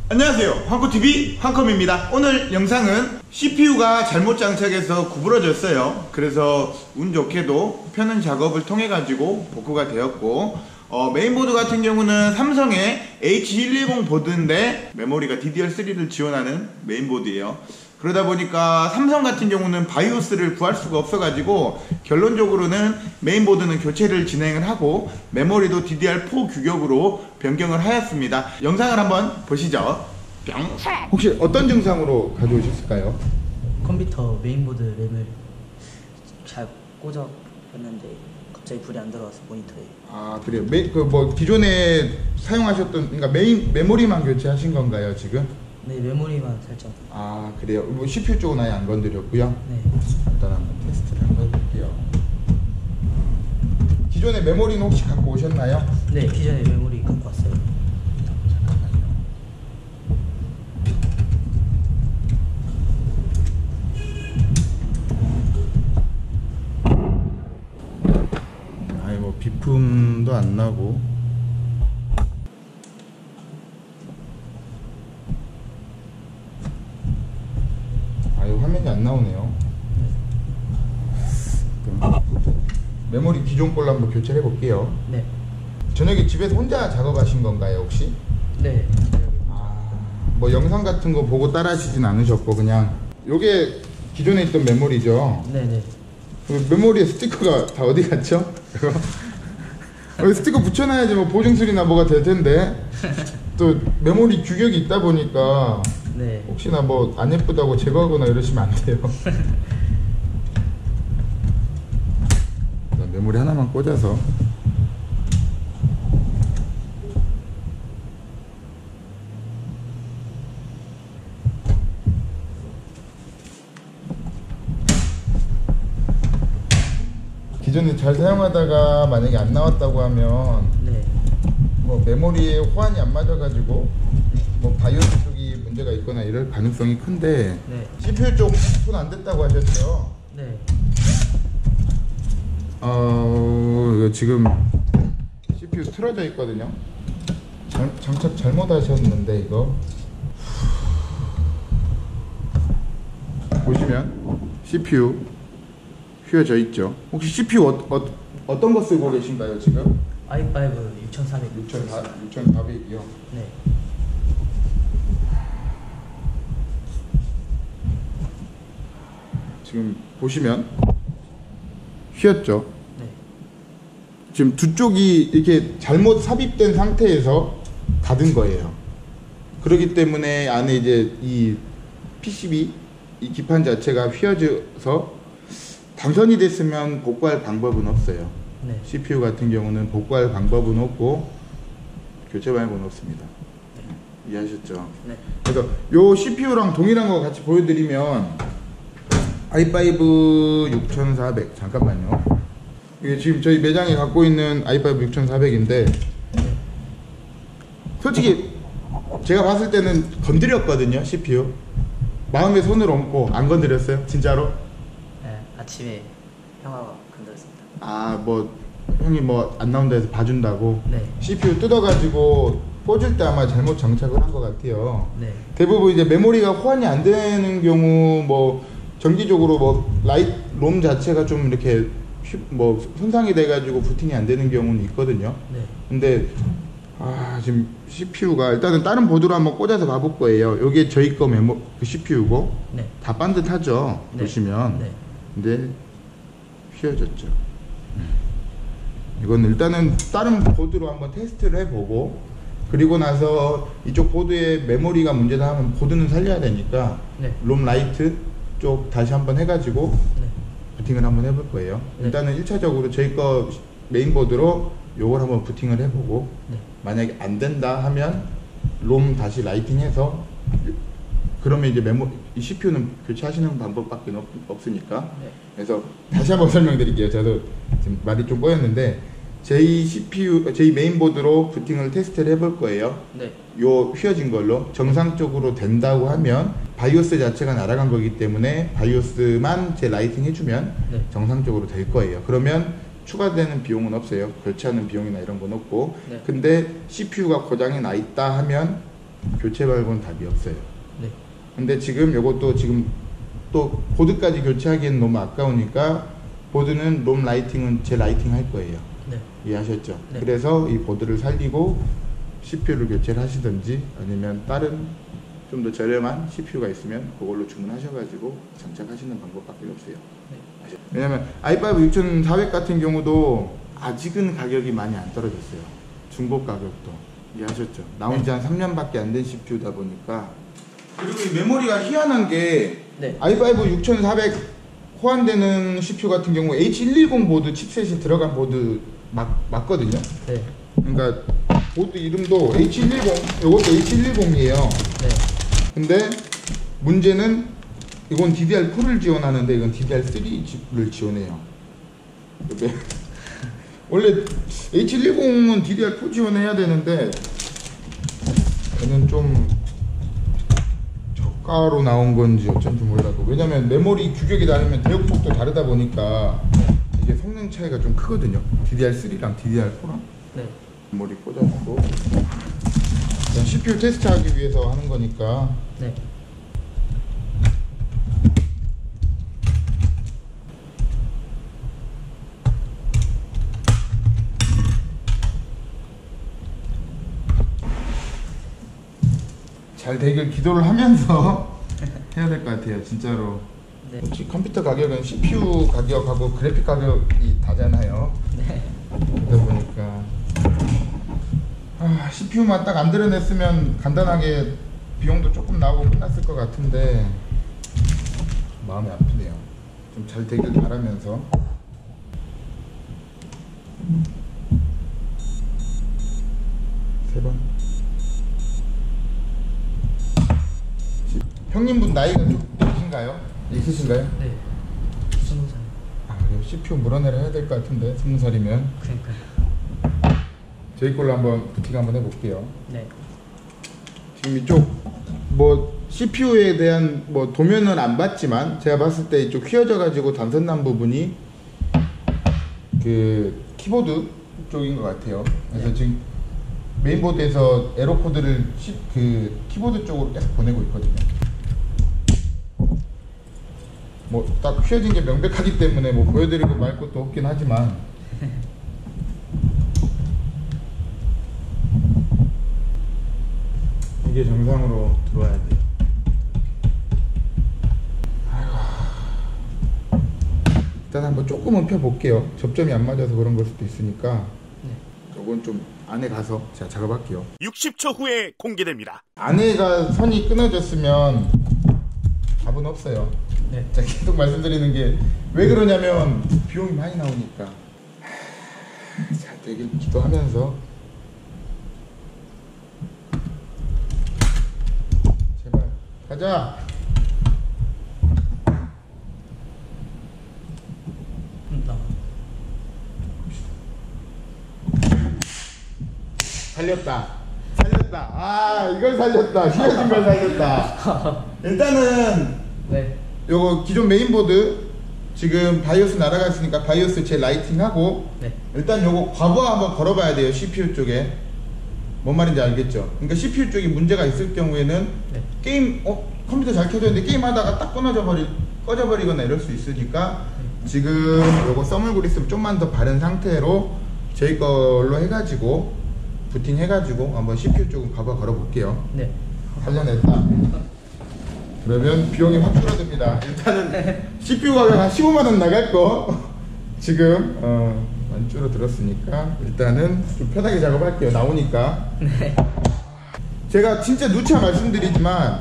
안녕하세요, 황코TV 황컴입니다. 오늘 영상은 CPU가 잘못 장착해서 구부러졌어요. 그래서 운 좋게도 펴는 작업을 통해 가지고 복구가 되었고, 메인보드 같은 경우는 삼성의 H110 보드인데 메모리가 DDR3를 지원하는 메인보드예요. 그러다 보니까 삼성 같은 경우는 바이오스를 구할 수가 없어가지고 결론적으로는 메인보드는 교체를 진행을 하고 메모리도 DDR4 규격으로 변경을 하였습니다. 영상을 한번 보시죠. 뿅. 혹시 어떤 증상으로 가져오셨을까요? 컴퓨터 메인보드 램을 잘 꽂아봤는데 갑자기 불이 안 들어와서 모니터에. 아, 그래요. 기존에 사용하셨던, 그러니까 메모리만 교체하신 건가요 지금? 네, 메모리만 살짝. 아, 그래요. CPU 쪽은 아예 안 건드렸고요. 네. 일단 한번 테스트를 한번 해볼게요. 기존에 메모리는 혹시 갖고 오셨나요? 네, 기존에 메모리 갖고 왔어요. 잠깐만요. 아니 뭐 비품도 안 나고. 화면이 안 나오네요. 메모리 기존 걸로 한번 교체를 해볼게요. 네. 저녁에 집에서 혼자 작업하신 건가요 혹시? 네. 뭐 영상 같은 거 보고 따라 하시진 않으셨고 그냥 요게 기존에 있던 메모리죠? 네네. 메모리에 스티커가 다 어디 갔죠? 스티커 붙여놔야지 뭐 보증수리나 뭐가 될 텐데 또 메모리 규격이 있다 보니까 네. 혹시나 뭐 안 예쁘다고 제거하거나 이러시면 안 돼요. 메모리 하나만 꽂아서 기존에 잘 사용하다가 만약에 안 나왔다고 하면 네. 뭐 메모리에 호환이 안 맞아가지고 뭐 바이오스 쪽이 문제가 있거나 이럴 가능성이 큰데 네. CPU 쪽 손 안 댔다고 하셨죠? 네. 이거 지금 CPU 틀어져 있거든요. 장착 잘못 하셨는데 이거 보시면 CPU 휘어져 있죠. 혹시 CPU 어떤 거 쓰고 계신가요 지금? i5 6400. 6400이요. 네. 지금 보시면 휘었죠. 네. 지금 두 쪽이 이렇게 잘못 삽입된 상태에서 닫은 거예요. 그렇기 때문에 안에 이제 이 PCB 이 기판 자체가 휘어져서 당선이 됐으면 복구할 방법은 없어요. 네. CPU 같은 경우는 복구할 방법은 없고 교체 방법은 없습니다. 네. 이해하셨죠? 네. 그래서 요 CPU랑 동일한 거 같이 보여드리면 i5 6400 잠깐만요. 이게 지금 저희 매장에 갖고 있는 i5 6400인데 솔직히 제가 봤을 때는 건드렸거든요. CPU 마음에 손을 얹고 안 건드렸어요? 진짜로? 네. 아침에 형아가 건드렸습니다. 아, 뭐 형이 뭐 안 나온다 해서 봐준다고? 네. CPU 뜯어가지고 꽂을 때 아마 잘못 장착을 한 것 같아요. 네. 대부분 이제 메모리가 호환이 안 되는 경우 뭐 정기적으로 뭐 롬 자체가 좀 이렇게 뭐 손상이 돼가지고 부팅이 안 되는 경우는 있거든요. 네. 근데 지금 CPU가 일단은 다른 보드로 한번 꽂아서 봐볼 거예요. 여기에 저희 거 그 CPU고 네. 다 반듯하죠. 네. 보시면. 네. 근데 휘어졌죠. 이건 일단은 다른 보드로 한번 테스트를 해보고 그리고 나서 이쪽 보드에 메모리가 문제다 하면 보드는 살려야 되니까 네. 롬 라이트 쪽 다시 한번 해가지고 네. 부팅을 한번 해볼 거예요. 네. 일단은 1차적으로 저희 거 메인보드로 요걸 한번 부팅을 해보고 네. 만약에 안 된다 하면 롬 다시 라이팅해서 그러면 이제 이 CPU는 교체하시는 방법밖에 없으니까. 네. 그래서 다시 한번 설명드릴게요. 저도 지금 말이 좀 꼬였는데 저희 CPU, 저희 메인보드로 부팅을 테스트를 해볼 거예요. 네. 요 휘어진 걸로 정상적으로 된다고 하면 바이오스 자체가 날아간 거기 때문에 바이오스만 제 라이팅 해주면 네. 정상적으로 될 거예요. 그러면 추가되는 비용은 없어요. 교체하는 비용이나 이런 건 없고. 네. 근데 CPU가 고장이 나 있다 하면 교체 밟은 답이 없어요. 네. 근데 지금 요것도 지금 또 보드까지 교체하기엔 너무 아까우니까 보드는 롬 라이팅은 제 라이팅 할 거예요. 네. 이해하셨죠? 네. 그래서 이 보드를 살리고 CPU를 교체를 하시든지 아니면 다른 좀 더 저렴한 CPU가 있으면 그걸로 주문하셔가지고 장착하시는 방법밖에 없어요. 네. 왜냐면 i5 6400 같은 경우도 아직은 가격이 많이 안 떨어졌어요. 중고 가격도. 이해하셨죠? 나온 지 한 3년밖에 안 된 CPU다 보니까. 그리고 이 메모리가 희한한 게 네. i5 6400 호환되는 CPU 같은 경우 H110 보드 칩셋이 들어간 보드 맞거든요. 네. 그러니까 보드 이름도 H110, 이것도 H110이에요. 네. 근데 문제는 이건 DDR4를 지원하는데 이건 DDR3를 지원해요. 원래 H110은 DDR4 지원해야 되는데 얘는 좀 저가로 나온 건지 어쩐지 몰라도, 왜냐면 메모리 규격이 다르면 대역폭도 다르다 보니까 이게 성능 차이가 좀 크거든요. DDR3랑 DDR4랑. 네. 메모리 꽂아주고 그냥 CPU 테스트하기 위해서 하는 거니까. 네. 잘 되길 기도를 하면서 해야 될 것 같아요, 진짜로. 네. 혹시 컴퓨터 가격은 CPU 가격하고 그래픽 가격이 다잖아요. 네. 그러다 보니까 CPU만 딱 안 드러냈으면 간단하게 비용도 조금 나오고 끝났을 것 같은데 마음이 아프네요. 좀 잘 되길 바라면서. 세 번. 형님분 나이가 좀 있으신가요? 있으신가요? 네. 20살. 그래요. CPU 물어내려 해야 될 것 같은데 20살이면. 그러니까요. 저희 걸로 한번 부팅 한번 해볼게요. 네. 지금 이쪽 뭐 CPU에 대한 뭐 도면은 안 봤지만 제가 봤을 때 이쪽 휘어져 가지고 단선 난 부분이 그 키보드 쪽인 것 같아요. 그래서 지금 메인보드에서 에러 코드를 그 키보드 쪽으로 계속 보내고 있거든요. 뭐 딱 휘어진 게 명백하기 때문에 뭐 보여드리고 말 것도 없긴 하지만 이게 정상으로 들어와야 돼요. 아이고. 일단 한번 조금은 펴볼게요. 접점이 안 맞아서 그런 걸 수도 있으니까. 네. 요건 좀 안에 가서 제가 작업할게요. 60초 후에 공개됩니다. 안에가 선이 끊어졌으면 답은 없어요. 네. 제가 계속 말씀드리는 게 왜 그러냐면 비용이 많이 나오니까. 잘 되길 기도하면서 제발 가자. 나. 살렸다. 이걸 살렸다. 휘어진 걸 살렸다. 일단은 네. 요거 기존 메인보드 지금 바이오스 날아갔으니까 바이오스 제 라이팅하고 네. 일단 요거 과부하 한번 걸어봐야 돼요. CPU 쪽에 뭔 말인지 알겠죠? 그러니까 CPU 쪽에 문제가 있을 경우에는 네. 게임 컴퓨터 잘 켜져 있는데 게임하다가 딱 꺼져버리거나 이럴 수 있으니까 지금 요거 써멀 그리스 좀만 더 바른 상태로 저희 걸로 해가지고 부팅 해가지고 한번 CPU 쪽은 과부하 걸어볼게요. 네. 살려냈다. 그러면 비용이 확 줄어듭니다. 일단은 CPU 가격 한 15만원 나갈 거 지금 많이 줄어들었으니까 일단은 좀 편하게 작업할게요. 나오니까. 네. 제가 진짜 누차 말씀드리지만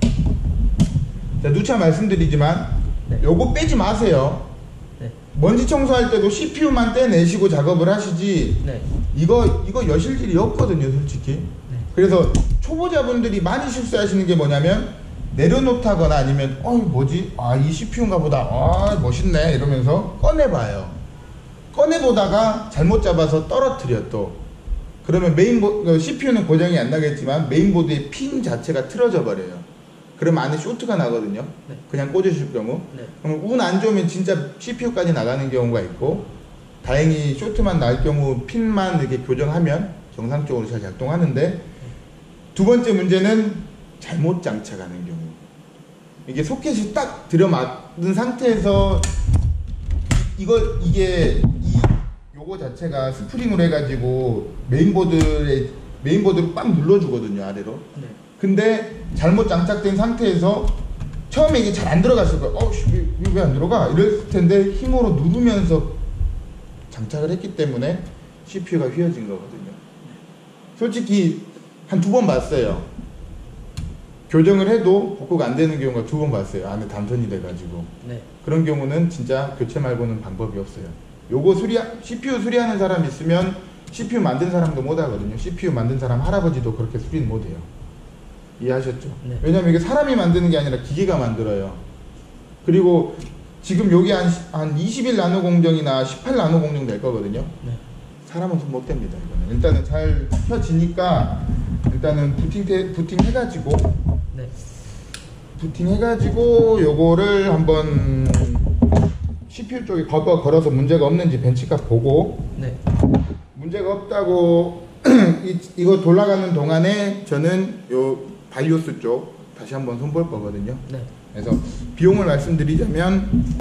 네. 요거 빼지 마세요. 네. 먼지 청소할 때도 CPU만 떼내시고 작업을 하시지 네. 이거 여실질이 없거든요, 솔직히. 네. 그래서 초보자분들이 많이 실수하시는 게 뭐냐면 내려놓다거나 아니면 뭐지? 이 CPU인가 보다. 멋있네 이러면서 꺼내봐요. 꺼내보다가 잘못 잡아서 떨어뜨려 또. 그러면 CPU는 고장이 안 나겠지만 메인보드의 핀 자체가 틀어져 버려요. 그러면 안에 쇼트가 나거든요. 네. 그냥 꽂으실 경우. 네. 그럼 운 안 좋으면 진짜 CPU까지 나가는 경우가 있고, 다행히 쇼트만 날 경우 핀만 이렇게 교정하면 정상적으로 잘 작동하는데, 두 번째 문제는 잘못 장착하는 경우. 이게 소켓이 딱 들어맞은 상태에서 요거 자체가 스프링으로 해가지고 메인보드를 빡 눌러주거든요, 아래로. 네. 근데 잘못 장착된 상태에서 처음에 이게 잘 안 들어갔을 거예요. 왜 안 들어가? 이랬을 텐데 힘으로 누르면서 장착을 했기 때문에 CPU가 휘어진 거거든요. 솔직히 한 2번 봤어요. 교정을 해도 복구가 안 되는 경우가 2번 봤어요. 안에 단선이 돼가지고. 네. 그런 경우는 진짜 교체 말고는 방법이 없어요. 요거 CPU 수리하는 사람 있으면 CPU 만든 사람도 못 하거든요. CPU 만든 사람 할아버지도 그렇게 수리는 못 해요. 이해하셨죠? 네. 왜냐면 이게 사람이 만드는 게 아니라 기계가 만들어요. 그리고 지금 여기 한 21 나노 공정이나 18 나노 공정 될 거거든요. 네. 사람은 손 못 댑니다. 이거는 일단은 잘 펴지니까 일단은 부팅 해가지고 네. 부팅 해가지고 요거를 한번 CPU 쪽에 걸어서 문제가 없는지 벤치값 보고 네. 문제가 없다고 이거 돌아가는 동안에 저는 요 바이오스 쪽 다시 한번 손볼 거거든요. 네. 그래서 비용을 말씀드리자면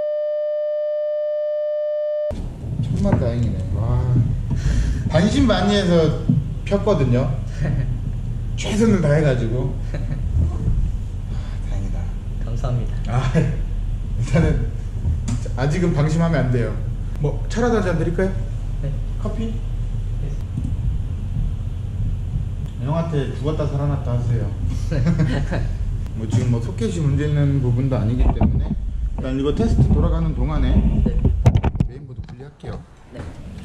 천만다행이네. 와, 반신반의해서 폈거든요. 최선을 다해가지고 다행이다. 감사합니다. 일단은 아직은 방심하면 안 돼요. 뭐 차라도 한잔 드릴까요? 네. 커피? 네. 형한테 죽었다 살아났다 하세요. 뭐 지금 뭐 소켓이 문제 있는 부분도 아니기 때문에 일단 이거 테스트 돌아가는 동안에 네. 메인보드 분리할게요. 네.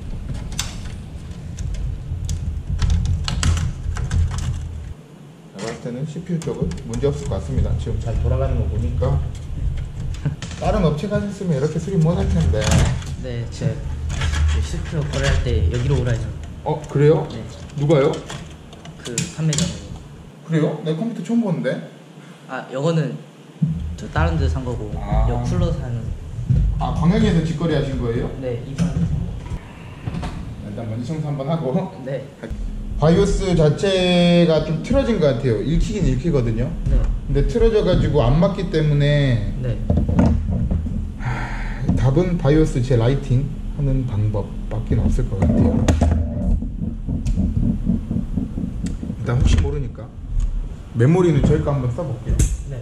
제가 봤을 때는 CPU 쪽은 문제 없을 것 같습니다. 지금 잘 돌아가는 거 보니까 다른 업체 가셨으면 이렇게 수리 못 할 텐데. 네. 제가 CPU 거래할 때 여기로 오라 해서. 그래요? 네. 누가요? 그 판매자분이. 그래요? 내 컴퓨터 처음 보는데. 요거는 저 다른 데 산 거고. 아. 요 쿨러 사는. 광양에서 직거래 하신 거예요? 네. 이사는. 일단 먼저 청소 한번 하고. 네. 바이오스 자체가 좀 틀어진 것 같아요. 읽히긴 읽히거든요. 네. 근데 틀어져가지고 안 맞기 때문에 네. 답은 바이오스 재라이팅 하는 방법밖에 없을 것 같아요. 일단 혹시 모르니까 메모리는 저희 거 한번 써볼게요. 네.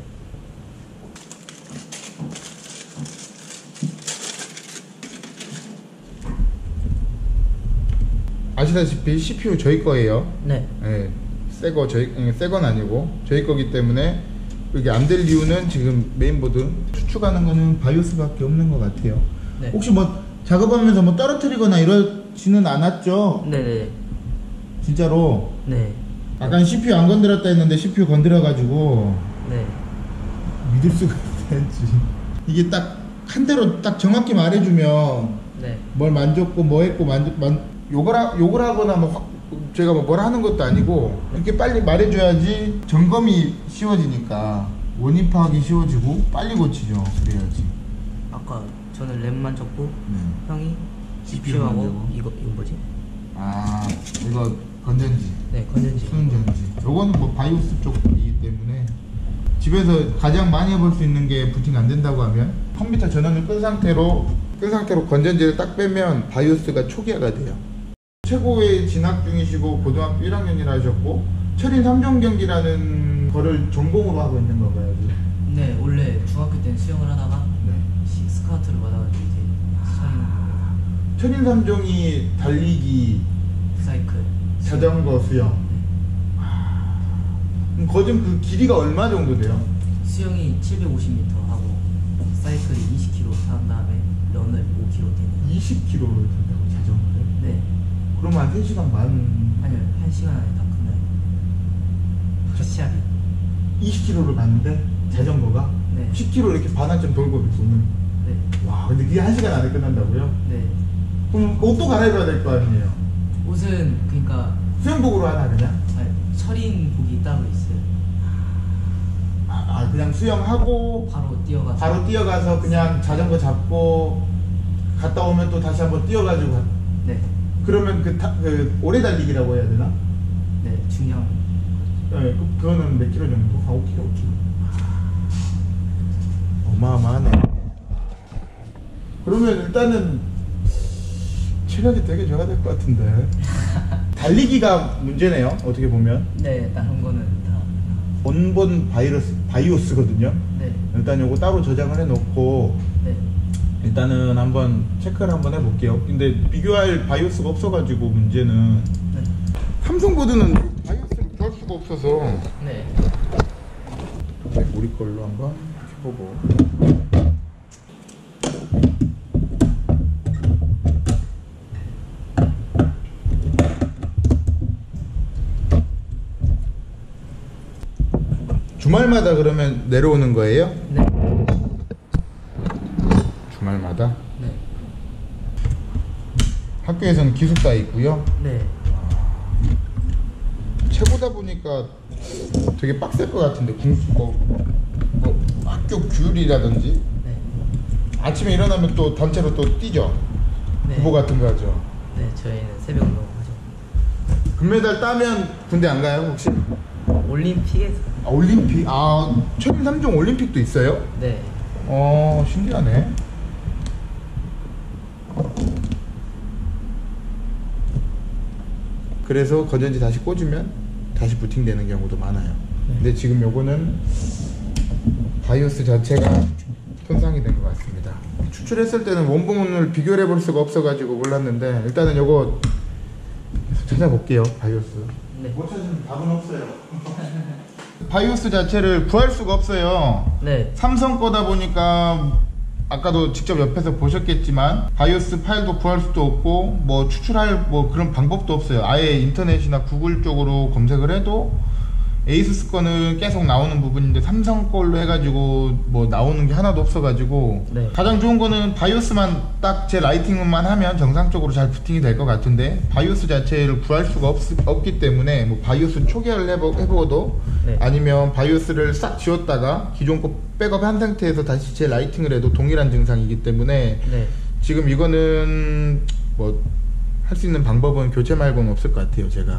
아시다시피 CPU 저희 거예요. 네. 예, 새건 아니고 저희 거기 때문에 이게 안 될 이유는 지금 메인보드 수축하는 거는 바이오스밖에 없는 것 같아요. 네. 혹시 뭐 작업하면서 뭐 떨어뜨리거나 이러지는 않았죠? 네네. 진짜로 네. 약간 CPU 안 건드렸다 했는데 CPU 건드려가지고 네. 믿을 수가 있지. 이게 딱 한 대로 딱 정확히 말해주면 네. 뭘 만졌고 뭐 했고 욕을 하거나 제가 뭐라 하는 것도 아니고 이렇게 빨리 말해줘야지 점검이 쉬워지니까 원인 파악이 쉬워지고 빨리 고치죠. 그래야지. 아까 저는 램만 적고 네. 형이 CPU CPU하고 만들고. 이거 뭐지? 이거 건전지, 네, 건전지. 수은전지. 요거는 뭐 바이오스 쪽이기 때문에 집에서 가장 많이 해볼 수 있는 게 부팅 안 된다고 하면 컴퓨터 전원을 끈 상태로 건전지를 딱 빼면 바이오스가 초기화가 돼요. 최고의 진학 중이시고 고등학교 1학년이라 하셨고 철인 3종 경기라는 거를 전공으로 하고 있는 건가요? 지금? 네, 원래 중학교 때는 수영을 하다가 네. 스카우트를 받아가지고 이제 철인 3종이 달리기, 사이클, 자전거, 수영. 그럼 거진 그 길이가 얼마 정도 돼요? 수영이 750m 하고 사이클이 20km 한 다음에 런을 5km 뛰는. 20km를 탄다고 자전거를? 네. 그러면 한 3시간 반. 아니요, 1시간 안에 다 끝나요. 시합이. 20km를 갔는데 자전거가 네. 10km 이렇게 반환점 돌고 도는. 네. 와, 근데 그게 1시간 안에 끝난다고요? 네. 그럼 옷도 갈아입어야 될 거 아니에요? 옷은 그러니까 수영복으로 하나 그냥? 철인복이 따로 있어요. 그냥 수영하고 바로 뛰어가서 그냥 자전거 잡고 갔다 오면 또 다시 한번 뛰어가지고 네. 그러면 오래 달리기라고 해야 되나? 네, 중량. 네, 그거는 몇 킬로 정도? 한 5킬로? 어마어마하네. 그러면 일단은 체력이 되게 좋아야 될 것 같은데. 달리기가 문제네요, 어떻게 보면. 네, 다른 거는 다. 원본 바이오스거든요. 네. 일단 요거 따로 저장을 해놓고 네. 일단은 한번 체크를 한번 해볼게요. 근데 비교할 바이오스가 없어가지고 문제는 네. 삼성보드는 바이오스를 구할 수가 없어서 네. 우리 걸로 한번 해보고. 주말마다 그러면 내려오는 거예요? 네. 주말마다? 네. 학교에서는 기숙사 있고요. 네. 최고다 보니까 되게 빡셀 것 같은데 뭐 학교 규율이라든지 네. 아침에 일어나면 또 단체로 또 뛰죠. 네. 구보 같은 거 하죠. 네, 저희는 새벽 운동 하죠. 금메달 따면 군대 안 가요 혹시? 올림픽에서. 아, 올림픽? 아, 최민 3종 올림픽도 있어요? 네. 신기하네. 그래서 건전지 다시 꽂으면 다시 부팅되는 경우도 많아요. 근데 지금 요거는 바이오스 자체가 손상이 된 것 같습니다. 추출했을 때는 원본을 비교를 해볼 수가 없어가지고 몰랐는데 일단은 요거 찾아볼게요. 바이오스. 네. 못 찾으면 답은 없어요. 바이오스 자체를 구할 수가 없어요. 네. 삼성 거다 보니까 아까도 직접 옆에서 보셨겠지만 바이오스 파일도 구할 수도 없고 뭐 추출할 뭐 그런 방법도 없어요. 아예 인터넷이나 구글 쪽으로 검색을 해도 에이수스 거는 계속 나오는 부분인데 삼성 걸로 해가지고 뭐 나오는 게 하나도 없어가지고 네. 가장 좋은 거는 바이오스만 딱 제 라이팅만 하면 정상적으로 잘 부팅이 될 것 같은데 바이오스 자체를 구할 수가 없기 때문에 뭐 바이오스 초기화를 해보고도 네. 아니면 바이오스를 싹 지웠다가 기존 거 백업한 상태에서 다시 재 라이팅을 해도 동일한 증상이기 때문에 네. 지금 이거는 뭐 할 수 있는 방법은 교체 말고는 없을 것 같아요. 제가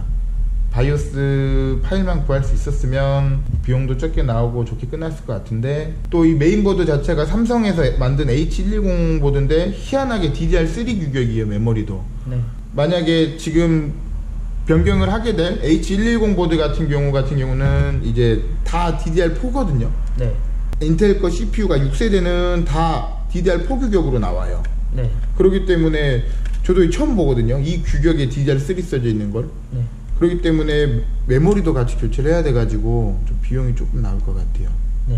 바이오스 파일만 구할 수 있었으면 비용도 적게 나오고 좋게 끝났을 것 같은데 또 이 메인보드 자체가 삼성에서 만든 H110 보드인데 희한하게 DDR3 규격이에요. 메모리도. 네. 만약에 지금 변경을 하게 될 H110 보드 같은 경우는 이제 다 DDR4거든요. 네. 인텔 거 CPU가 6세대는 다 DDR4 규격으로 나와요. 네. 그렇기 때문에 저도 처음 보거든요. 이 규격에 DDR3 써져 있는 걸. 네. 그렇기 때문에 메모리도 같이 교체를 해야 돼가지고 좀 비용이 조금 나올 것 같아요. 네.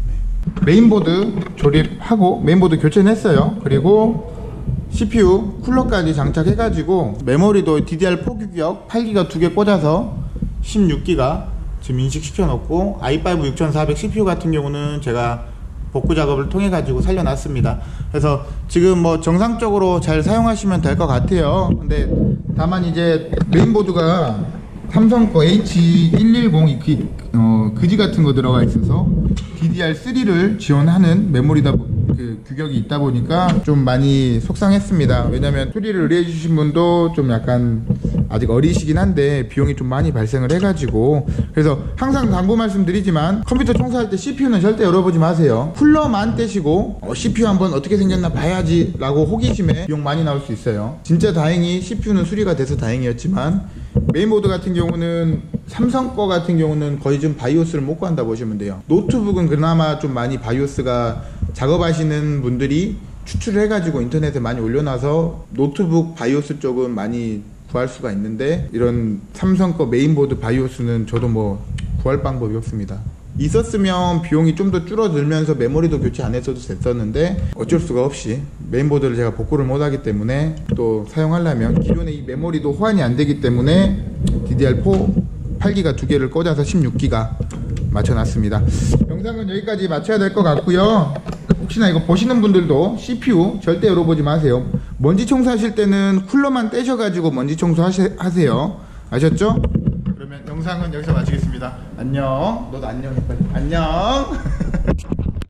메인보드 조립하고 메인보드 교체는 했어요. 그리고 CPU 쿨러까지 장착해가지고 메모리도 DDR4 규격 8기가 2개 꽂아서 16기가 지금 인식시켜 놓고 i5 6400 CPU 같은 경우는 제가 복구 작업을 통해 가지고 살려놨습니다. 그래서 지금 뭐 정상적으로 잘 사용하시면 될 것 같아요. 근데 다만 이제 메인보드가 삼성 거 H110 그지 같은 거 들어가 있어서 DDR3를 지원하는 메모리다 그 규격이 있다 보니까 좀 많이 속상했습니다. 왜냐면 수리를 의뢰해 주신 분도 좀 약간 아직 어리시긴 한데 비용이 좀 많이 발생을 해가지고 그래서 항상 당부 말씀드리지만 컴퓨터 청소할 때 CPU는 절대 열어보지 마세요. 쿨러만 떼시고 CPU 한번 어떻게 생겼나 봐야지 라고 호기심에 비용 많이 나올 수 있어요. 진짜 다행히 CPU는 수리가 돼서 다행이었지만 메인보드 같은 경우는 삼성 거 같은 경우는 거의 좀 바이오스를 못 구한다 보시면 돼요. 노트북은 그나마 좀 많이 바이오스가 작업하시는 분들이 추출을 해가지고 인터넷에 많이 올려놔서 노트북 바이오스 쪽은 많이 구할 수가 있는데 이런 삼성 거 메인보드 바이오스는 저도 뭐 구할 방법이 없습니다. 있었으면 비용이 좀 더 줄어들면서 메모리도 교체 안 했어도 됐었는데 어쩔 수가 없이 메인보드를 제가 복구를 못 하기 때문에 또 사용하려면 기존에 이 메모리도 호환이 안 되기 때문에 DDR4 8기가 2개를 꽂아서 16기가 맞춰놨습니다. 영상은 여기까지 마쳐야 될 것 같고요. 혹시나 이거 보시는 분들도 CPU 절대 열어보지 마세요. 먼지 청소하실 때는 쿨러만 떼셔가지고 먼지 청소 하세요. 아셨죠? 그러면 영상은 여기서 마치겠습니다. 안녕. 너도 안녕해 빨리. 안녕.